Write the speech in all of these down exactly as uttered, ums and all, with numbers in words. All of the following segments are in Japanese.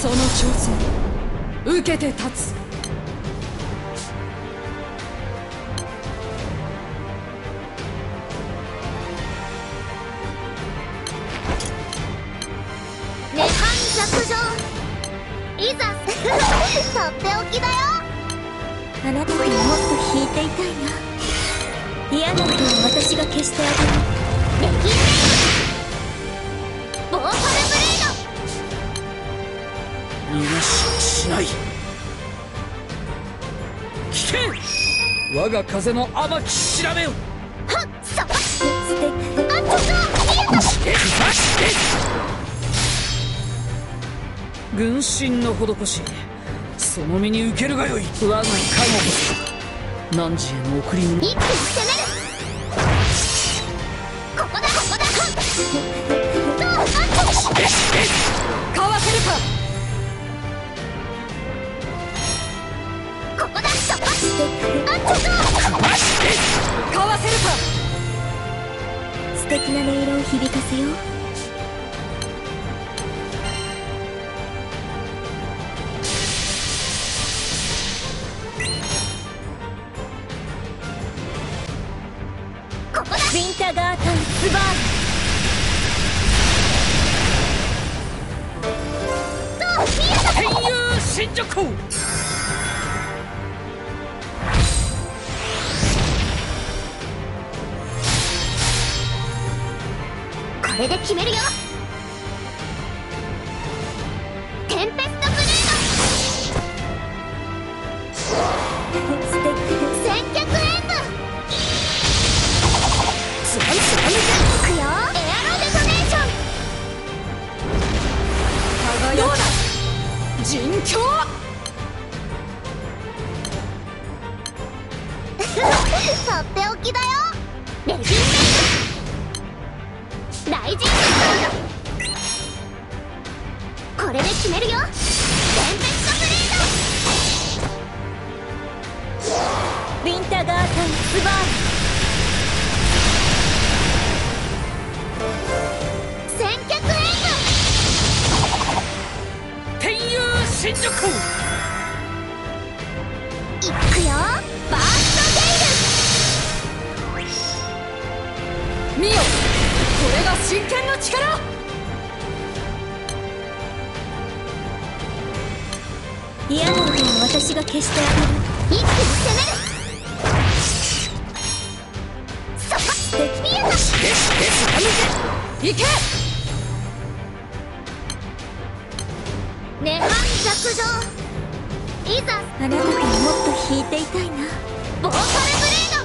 その挑戦受けて立つ。 涅槃弱情いざとっておきだよ。あなたにもっと引いていたいな。嫌なことは私が消してあげる。レギンレイボーファルブレード。 逃がしはしない。聞け我が風の甘き調べよ。 はっさっステッあっちょっと見えた。 軍神の施しその身に受けるがよい。我が加護こそ汝への贈り物。 一気に攻める。ここだここだ。とあっちょかわせるか。 ここだそっあっちょっとかわせるか。 素敵な音色を響かせよう。ウィンターガータンスバール。と見えた。 天佑神女行。 これで決めるよ。テンペストブレード。千脚演舞。つばいつばいいくよ。エアロデトネーション。 輝く陣境。 とっておきだよ。レギンメイド。大人物。これで決めるよ。テンペストブレード。ウィンターガータンスバール。千脚演天佑神女行。 舞。いくよ。バーストゲイル。 見よこれが真剣の力。 嫌なことは私が消してあげる。一気に攻める。そこ見えた。 行け。 涅槃弱情いざ。あなたともっと引いていたいな。ボーカルブレー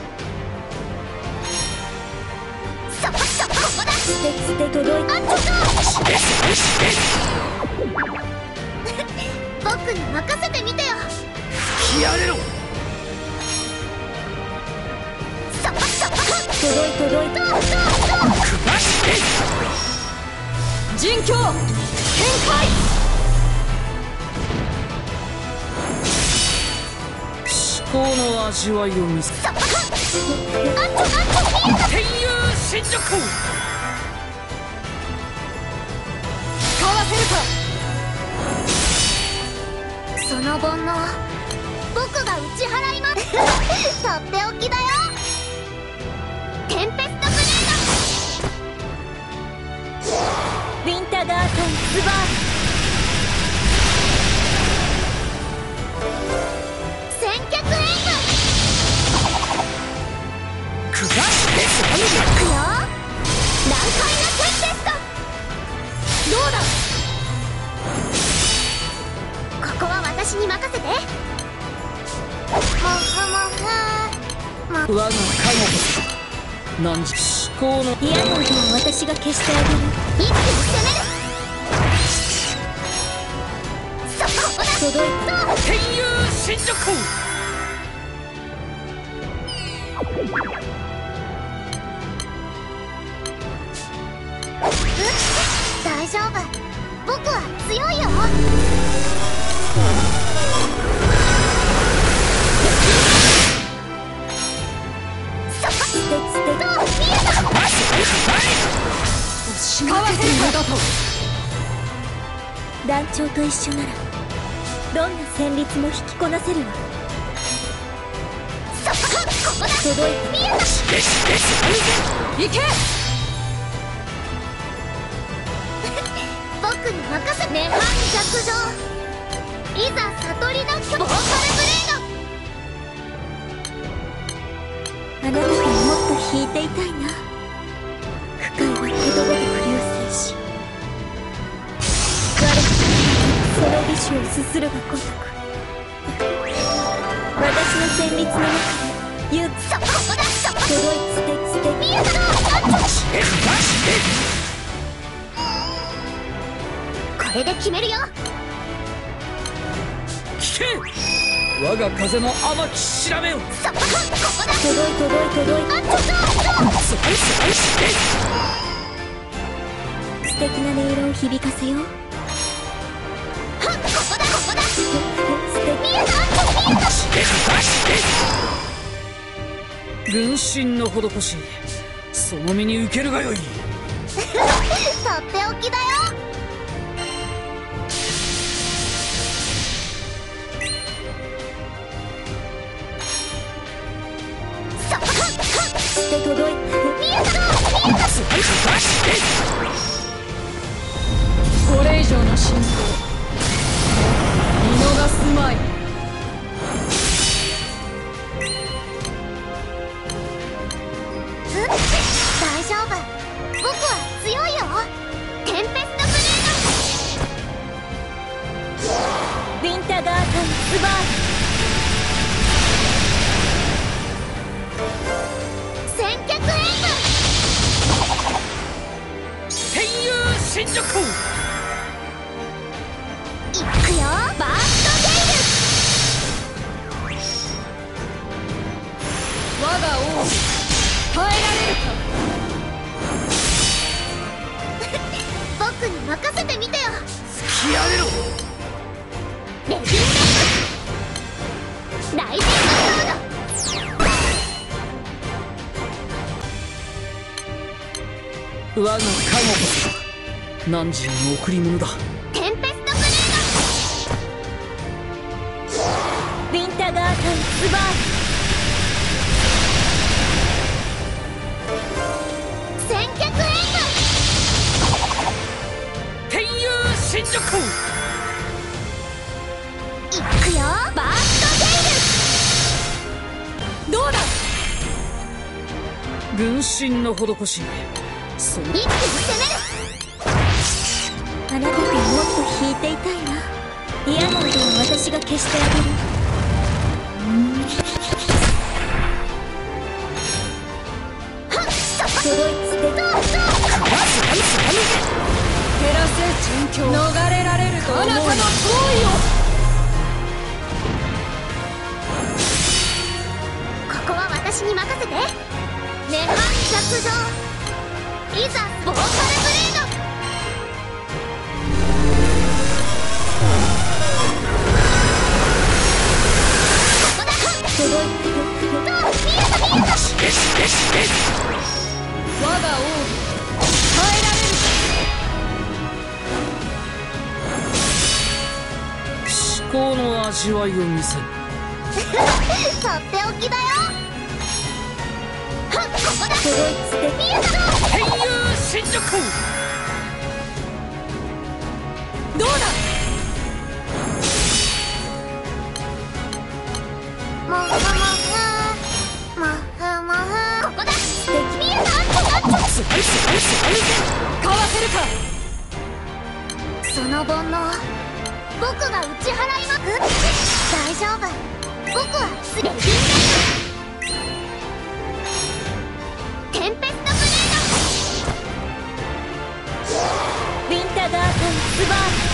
ド。そこそこここだ。ステステ届いた。あっちょっと僕に任せてみてよ。 やれろ。 そこそこ届い届いた。 陣境展開。 至高の味わいを見せ。 そこあっちょあっちょ見えた。 天佑神女行。 かわせるか。 その煩悩僕が打ち払います。とっておきだよ。テンペストブレード。ウィンターガータンスバール。千脚演舞。 くらしいくよ。難解なテンペスト。どうだ。ここは私に任せて。もふもふ。 我が加護こそ汝至高の。 嫌なことは私が消してあげる。一気に攻める。そこだ。届いた。 天佑神女行。 大丈夫。僕は強いよ。そこステステと見えた。 押し負けて無駄と。 団長と一緒ならどんな戦慄も引きこなせるわ。届いた。 行け。 僕に任せ。涅槃弱情、いざ悟りの巨ボーカルブレード。あなたともっと弾いていたいな。不快はことごとく流星し、我らその美酒をすするがごとく、私の旋律の中でゆっそこだそこ届いつてつて見えたの。これで決めるよ。 聞け、我が風の甘き調べよ。 そこここだ。届い届い届い。あっちょっとスパイスパイス素敵な音色を響かせよう。はっここだここだ。素敵。見えた見えた。 軍神の施し、その身に受けるがよい。 とっておきだよ。して届いて見えた見えた。 これ以上の進行見逃すまい。 大丈夫、僕は強いよ。テンペストブレード。ウィンターガータンスバー。千脚演天遊神女行。 武いくよ。バーストゲイル。 我が王耐えられるか。 僕に任せてみてよ。 付き合えろ。 レジンダイライジングソード。 我が加護こそが汝への贈り物だ。 テンペストブレード。ウィンターガータンスバー。千脚演天遊神女行。 いくよ。バーストゲイル。 どうだ。 軍神の施し、その一気に攻める。あなたともっと弾いていたいな。嫌な音は私が消してあげる。はっそこ届いつてどうぞ。 照らせ殉教。逃れられると思う。あなたの行為を。 ここは私に任せて。涅槃弱情、いざボーカルブレード。ここだ。届いてどう見えた見えた。 我が王耐えられるか。 至高の味わいを見せる。 とっておきだよ。はっここだ。届いて見えた。 天遊神女行。 どうだ。 もふもふもふもふ。ここだ。素敵見えた。 スパイスパイスパイス。 かわせるか。 その煩悩、僕が打ち払います。大丈夫、僕はすレジンダテンペストブレード。ウィンターガータンスバー。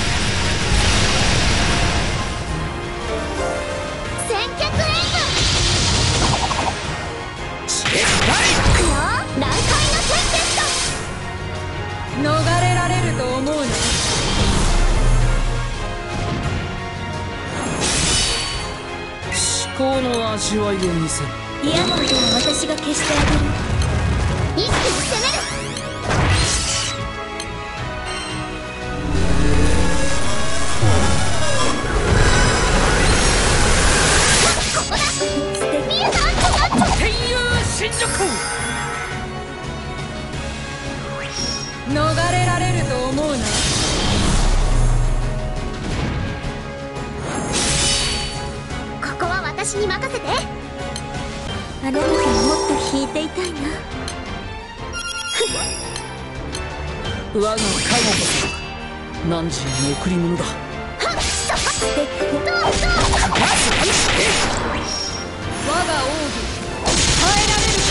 千脚演武いくよ。難解なテンペスト。 逃れられると思うな。 至高の味わいを見せる。 嫌なことは私が消してあげる。一気に攻める。 私に任せて。あなたともっと引いていたいな。 我が加護こそが汝への贈り物だ。 ステップ我が奥義耐えられる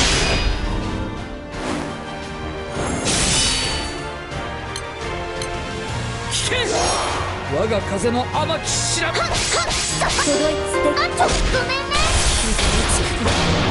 聞け、我が風の甘き調べ。 届いステップ。あ、ちょっとごめんね。